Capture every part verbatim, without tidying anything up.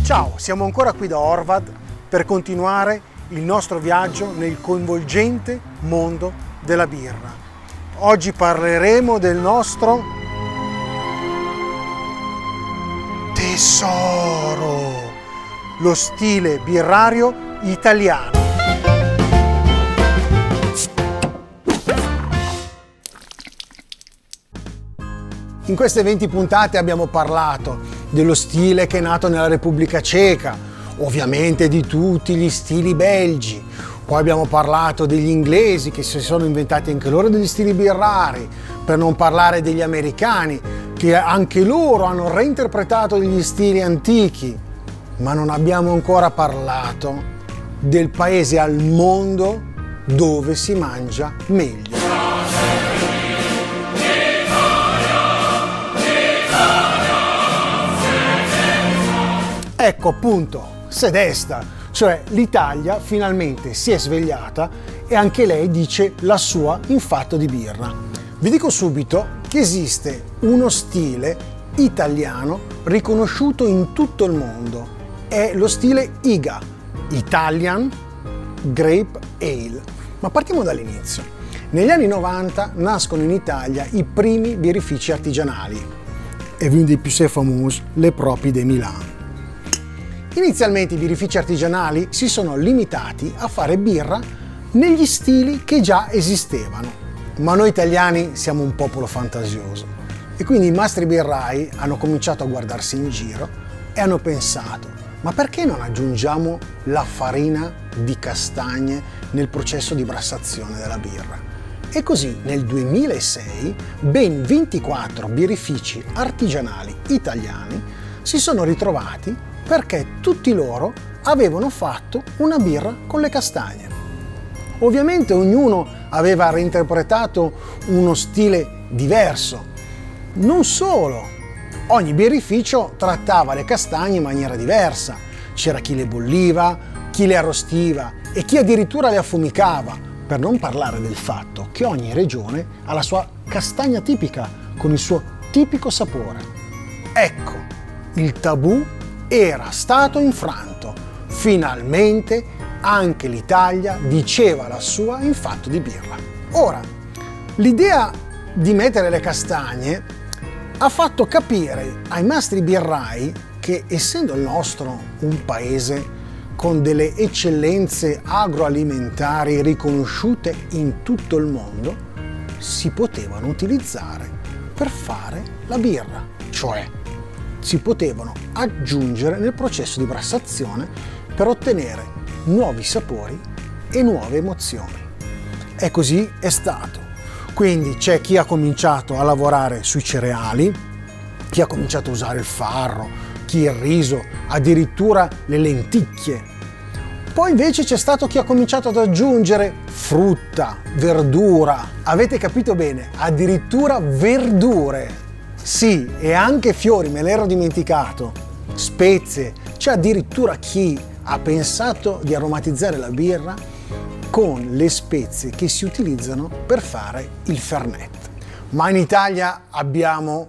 Ciao, siamo ancora qui da Orvad per continuare il nostro viaggio nel coinvolgente mondo della birra. Oggi parleremo del nostro tesoro, lo stile birrario italiano. In queste venti puntate abbiamo parlato dello stile che è nato nella Repubblica Ceca, ovviamente di tutti gli stili belgi. Poi abbiamo parlato degli inglesi che si sono inventati anche loro degli stili birrari, per non parlare degli americani che anche loro hanno reinterpretato degli stili antichi. Ma non abbiamo ancora parlato del paese al mondo dove si mangia meglio. Ecco appunto, Sedesta, cioè l'Italia finalmente si è svegliata e anche lei dice la sua in fatto di birra. Vi dico subito che esiste uno stile italiano riconosciuto in tutto il mondo. È lo stile I G A, Italian Grape Ale. Ma partiamo dall'inizio. Negli anni novanta nascono in Italia i primi birrifici artigianali e uno dei più famosi, le Propi de Milano. Inizialmente i birrifici artigianali si sono limitati a fare birra negli stili che già esistevano, ma noi italiani siamo un popolo fantasioso e quindi i mastri birrai hanno cominciato a guardarsi in giro e hanno pensato: ma perché non aggiungiamo la farina di castagne nel processo di brassazione della birra? E così nel duemilasei ben ventiquattro birrifici artigianali italiani si sono ritrovati perché tutti loro avevano fatto una birra con le castagne. Ovviamente ognuno aveva reinterpretato uno stile diverso. Non solo, ogni birrificio trattava le castagne in maniera diversa. C'era chi le bolliva, chi le arrostiva e chi addirittura le affumicava, per non parlare del fatto che ogni regione ha la sua castagna tipica con il suo tipico sapore. Ecco, il tabù era stato infranto. Finalmente anche l'Italia diceva la sua in fatto di birra. Ora, l'idea di mettere le castagne ha fatto capire ai mastri birrai che, essendo il nostro un paese con delle eccellenze agroalimentari riconosciute in tutto il mondo, si potevano utilizzare per fare la birra, cioè si potevano aggiungere nel processo di brassazione per ottenere nuovi sapori e nuove emozioni. E così è stato. Quindi c'è chi ha cominciato a lavorare sui cereali, chi ha cominciato a usare il farro, chi il riso, addirittura le lenticchie. Poi invece c'è stato chi ha cominciato ad aggiungere frutta, verdura. Avete capito bene, addirittura verdure. Sì, e anche fiori, me l'ero dimenticato, spezie. C'è addirittura chi ha pensato di aromatizzare la birra con le spezie che si utilizzano per fare il Fernet. Ma in Italia abbiamo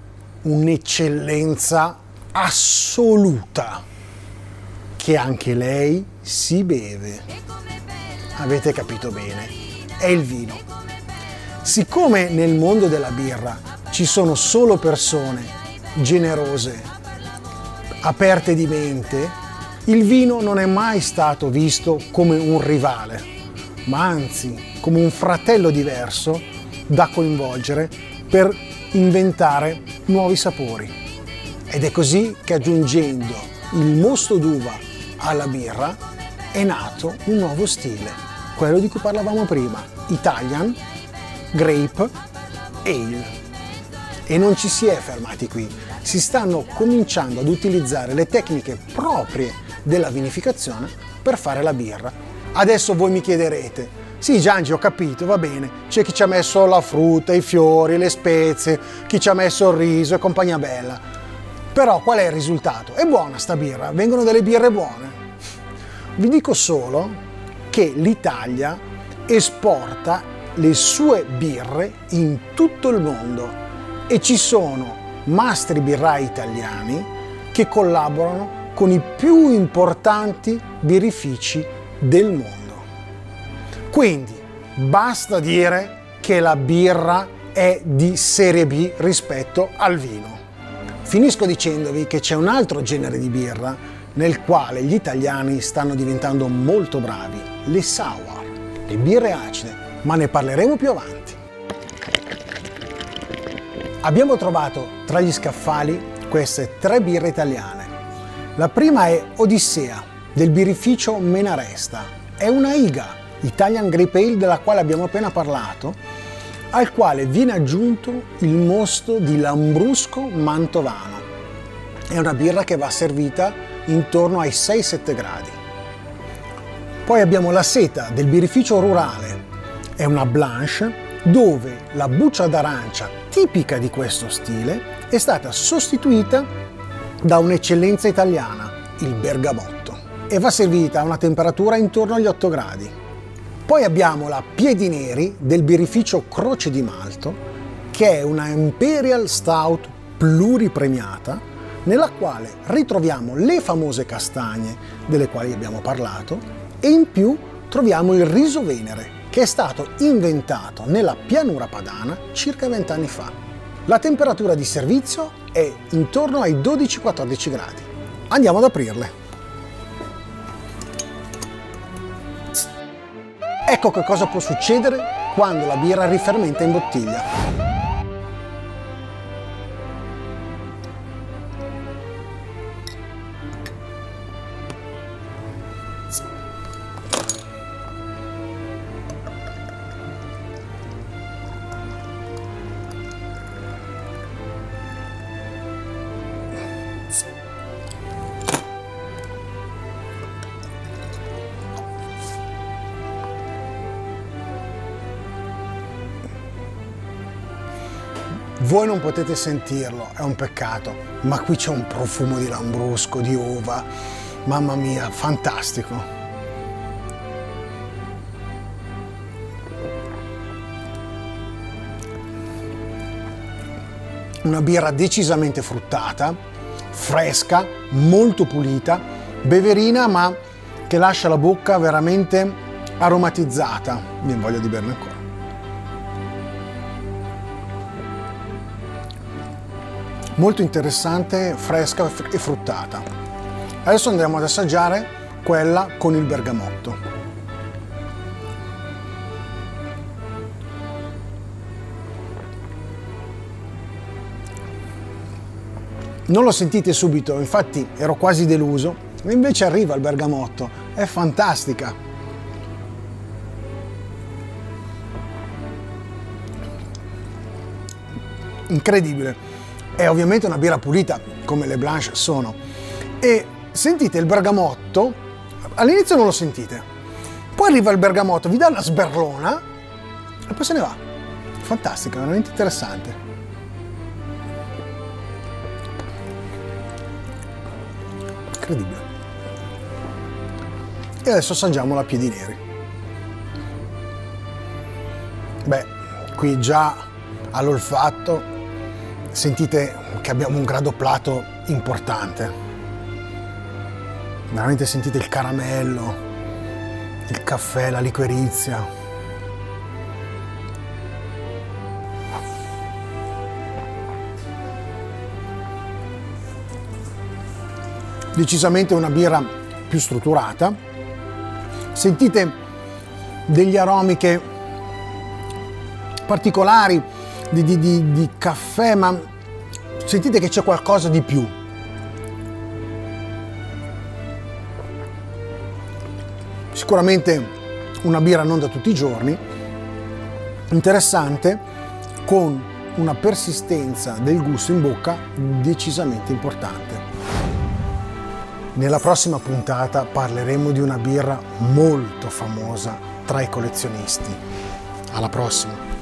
un'eccellenza assoluta che anche lei si beve. Avete capito bene, è il vino. Siccome nel mondo della birra ci sono solo persone generose, aperte di mente, il vino non è mai stato visto come un rivale, ma anzi come un fratello diverso da coinvolgere per inventare nuovi sapori. Ed è così che, aggiungendo il mosto d'uva alla birra, è nato un nuovo stile, quello di cui parlavamo prima, Italian Grape Ale. E non ci si è fermati qui, si stanno cominciando ad utilizzare le tecniche proprie della vinificazione per fare la birra. Adesso voi mi chiederete: sì Giangi, ho capito, va bene, c'è chi ci ha messo la frutta, i fiori, le spezie, chi ci ha messo il riso e compagnia bella. Però qual è il risultato? È buona sta birra, vengono delle birre buone. Vi dico solo che l'Italia esporta le sue birre in tutto il mondo e ci sono mastri birrai italiani che collaborano con i più importanti birrifici del mondo. Quindi basta dire che la birra è di serie B rispetto al vino. Finisco dicendovi che c'è un altro genere di birra nel quale gli italiani stanno diventando molto bravi, le sour, le birre acide, ma ne parleremo più avanti. Abbiamo trovato tra gli scaffali queste tre birre italiane. La prima è Odissea, del birrificio Menaresta. È una I G A, Italian Grape Ale, della quale abbiamo appena parlato, al quale viene aggiunto il mosto di Lambrusco Mantovano. È una birra che va servita intorno ai sei sette gradi. Poi abbiamo la Seta, del birrificio Rurale. È una Blanche dove la buccia d'arancia, tipica di questo stile, è stata sostituita da un'eccellenza italiana, il bergamotto, e va servita a una temperatura intorno agli otto gradi. Poi abbiamo la Piedi Neri del birrificio Croce di Malto, che è una Imperial Stout pluripremiata, nella quale ritroviamo le famose castagne delle quali abbiamo parlato e in più troviamo il riso venere, che è stato inventato nella pianura padana circa vent'anni fa. La temperatura di servizio è intorno ai dodici quattordici gradi. Andiamo ad aprirle. Ecco che cosa può succedere quando la birra rifermenta in bottiglia. Voi non potete sentirlo, è un peccato, ma qui c'è un profumo di lambrusco, di uva, mamma mia, fantastico. Una birra decisamente fruttata, fresca, molto pulita, beverina, ma che lascia la bocca veramente aromatizzata. Mi voglio di berne ancora. Molto interessante, fresca e fruttata. Adesso andremo ad assaggiare quella con il bergamotto. Non lo sentite subito, infatti ero quasi deluso, invece arriva il bergamotto, è fantastica. Incredibile. È ovviamente una birra pulita, come le Blanche sono. E sentite il bergamotto, all'inizio non lo sentite, poi arriva il bergamotto, vi dà una sberlona e poi se ne va. Fantastica, veramente interessante. Incredibile. E adesso assaggiamo la Piedi Neri. Beh, qui già all'olfatto sentite che abbiamo un grado plato importante. Veramente sentite il caramello, il caffè, la liquirizia. Decisamente una birra più strutturata. Sentite degli aromi che particolari di, di, di, di caffè, ma sentite che c'è qualcosa di più. Sicuramente una birra non da tutti i giorni, interessante, con una persistenza del gusto in bocca decisamente importante. Nella prossima puntata parleremo di una birra molto famosa tra i collezionisti. Alla prossima!